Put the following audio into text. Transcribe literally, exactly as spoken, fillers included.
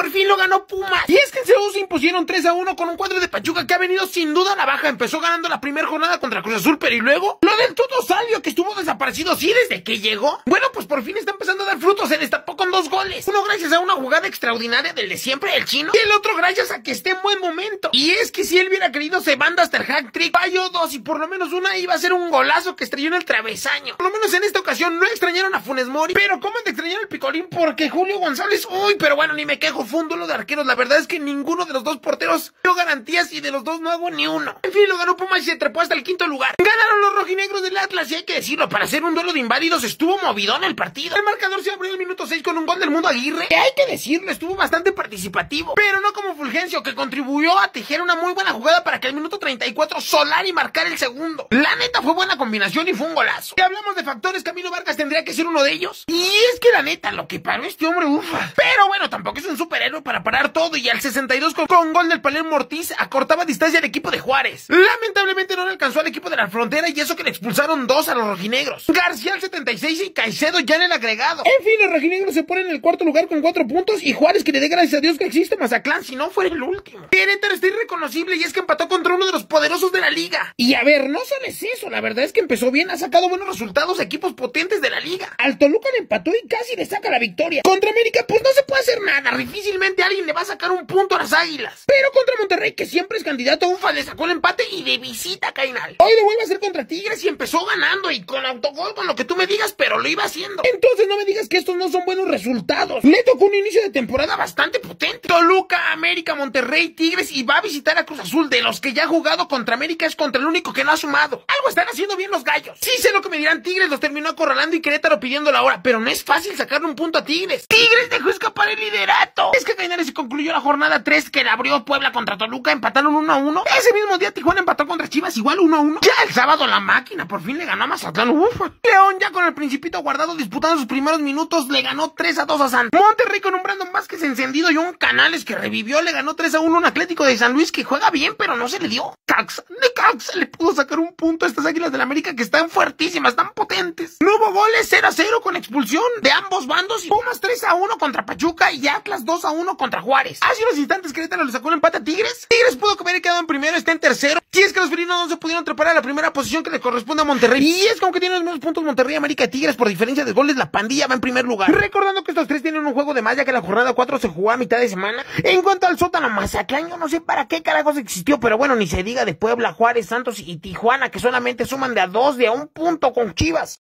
por fin lo ganó Pumas. Y es que en C U se impusieron tres a uno con un cuadro de Pachuca que ha venido sin duda a la baja. Empezó ganando la primera jornada contra Cruz Azul, pero y luego lo del Tuto Salvio, que estuvo desaparecido sí desde que llegó. Bueno, pues por fin está empezando a dar frutos. Se destapó con dos goles. Uno gracias a una jugada extraordinaria del de siempre, el chino, y el otro gracias a que esté en buen momento. Y es que si él hubiera querido se manda hasta el hack trick. Falló dos y por lo menos una iba a ser un golazo que estrelló en el travesaño. Por lo menos en esta ocasión no extrañaron a Funes Mori, pero ¿cómo han de extrañar el picolín? Porque Julio González, uy, pero bueno, ni me quejo, fue un duelo de arqueros. La verdad es que ninguno de los dos porteros dio garantías y de los dos no hago ni uno. En fin, lo ganó Pumas y se trepó hasta el quinto lugar. Ganaron los rojinegros del Atlas y hay que decirlo, para hacer un duelo de inválidos estuvo movidón el partido. El marcador se abrió en el minuto seis con un gol del Mundo Aguirre, que hay que decirlo, estuvo bastante participativo, pero no como Fulgencio, que contribuyó a tejer una muy buena jugada para que al minuto treinta y cuatro Solari marcara el segundo. La neta fue buena combinación y fue un golazo. Si hablamos de factores, Camilo Vargas tendría que ser uno de ellos. Y es que la neta, lo que paró este hombre, ufa. Pero bueno, tampoco es un superhéroe para parar todo, y al sesenta y dos con, con gol del Palermo Ortiz acortaba distancia al equipo de Juárez. Lamentablemente no le alcanzó al equipo de la Frontera, y eso que le expulsaron dos a los rojinegros. García al setenta y seis y Caicedo ya en el agregado. En fin, los rojinegros se ponen en el cuarto lugar con cuatro puntos, y Juárez, que le dé gracias a Dios que existe Mazatlán, si no fuera el último. Querétaro está irreconocible y es que empató contra uno de los poderosos de la liga. Y a ver, no solo es eso, la verdad es que empezó bien, ha sacado buenos resultados a equipos potentes de la liga. Al Toluca le empató y casi le saca la victoria. Contra América pues no se puede hacer nada, difícilmente alguien le va a sacar un punto a las Águilas. Pero contra Monterrey, que siempre es candidato a UFA, le sacó el empate y de visita, Cainal. Hoy lo vuelve a hacer contra Tigres y empezó ganando y con autogol, con lo que tú me digas, pero lo iba haciendo. Entonces no me digas que estos no son buenos resultados. Le tocó un inicio de temporada bastante potente. Toluca, América, Monterrey, Tigres, y va a visitar a Cruz Azul. De los que ya ha jugado contra América es contra el único que no ha sumado. Algo están haciendo bien los gallos. Sí sé lo que me dirán, Tigres los terminó acorralando y Querétaro pidiendo la hora, pero no es fácil sacarle un punto a Tigres. Tigres dejó escapar el liderato. Es que Cainares se concluyó la jornada tres que la abrió Puebla contra Toluca, empataron uno a uno. Ese mismo día Tijuana empató contra Chivas igual uno a uno. Ya el sábado la máquina por fin le ganó a Mazatlán. Uf. León, ya con el Principito Guardado disputando sus primeros minutos, le ganó tres a dos a San. Monterrey con un Brandon Vázquez encendido y un Canales que revivió, le ganó tres a uno a un Atlético de San Luis que juega bien pero no se le dio. Caxa, de Caxa le pudo sacar un punto a estas Águilas del América que están fuertísimas, están potentes. No hubo goles, cero a cero con expulsión de ambos bandos, y Pumas tres a uno contra Pachuca y Atlas dos a uno contra Juárez. Hace unos instantes Querétaro le sacó el empate a Tigres. Tigres pudo haber quedado en primero, está en tercero. Si es que los felinos no se pudieron trepar a la primera posición que le corresponde a Monterrey. Y es como que tienen los mismos puntos Monterrey, América y Tigres por diferencia de goles, la pandilla va en primer lugar. Recordando que estos tres tienen un juego de más, ya que la jornada cuatro se jugó a mitad de semana. En cuanto al sótano Mazatlán, yo no sé para qué carajos existió, pero bueno, ni se diga de Puebla, Juárez, Santos y Tijuana, que solamente suman de a dos, de a un punto con Chivas.